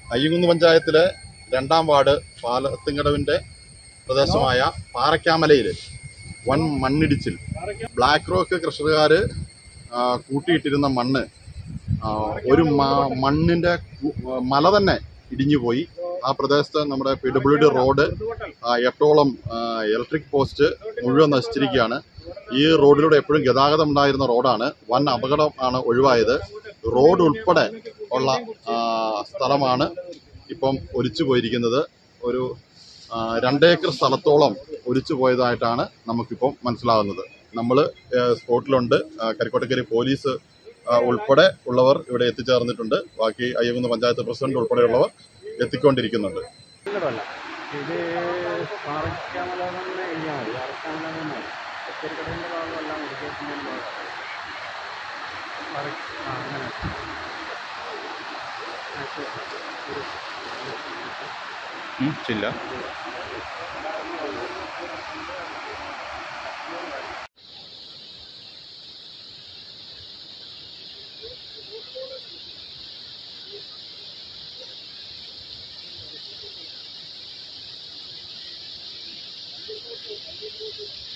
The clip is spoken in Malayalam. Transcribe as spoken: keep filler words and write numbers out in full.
അയ്യങ്കുന്ന് പഞ്ചായത്തിലെ രണ്ടാം വാർഡ് പാലത്തിങ്കടവിൻ്റെ പ്രദേശമായ പാറയ്ക്കാമലയിൽ വൻ മണ്ണിടിച്ചിൽ. ബ്ലാക്ക് റോക്ക് കൃഷിക്കാർ കൂട്ടിയിട്ടിരുന്ന മണ്ണ് ഒരു മണ്ണിൻ്റെ മല തന്നെ ഇടിഞ്ഞുപോയി. ആ പ്രദേശത്ത് നമ്മുടെ പി ഡബ്ല്യു ഡി റോഡ്, എട്ടോളം ഇലക്ട്രിക് പോസ്റ്റ് മുഴുവൻ നശിച്ചിരിക്കുകയാണ്. ഈ റോഡിലൂടെ എപ്പോഴും ഗതാഗതം ഉണ്ടായിരുന്ന റോഡാണ്. വൻ അപകടം ആണ് ഒഴിവായത്. റോഡ് ഉൾപ്പെടെ ഉള്ള സ്ഥലമാണ് ഇപ്പം ഒലിച്ചു പോയിരിക്കുന്നത്. ഒരു രണ്ടേക്കർ സ്ഥലത്തോളം ഒലിച്ചു പോയതായിട്ടാണ് നമുക്കിപ്പം മനസ്സിലാകുന്നത്. നമ്മൾ സ്പോട്ടിലുണ്ട്. കരിക്കോട്ടക്കരി പോലീസ് ഉൾപ്പെടെ ഉള്ളവർ ഇവിടെ എത്തിച്ചേർന്നിട്ടുണ്ട്. ബാക്കി അയ്യങ്കുന്ന് പഞ്ചായത്ത് പ്രസിഡന്റ് ഉൾപ്പെടെയുള്ളവർ എത്തിക്കൊണ്ടിരിക്കുന്നുണ്ട്. ഇത് പാറയ്ക്കാമല തന്നെ എഴുതിയാൽ മതി. പാറയ്ക്കാമല തന്നെ ഒത്തിരിക്കടലിൻ്റെ ഭാഗമല്ല, മുരിക്കേറ്റിൻ്റെ ഭാഗം. ആ അങ്ങനെ ചില്ല Thank you.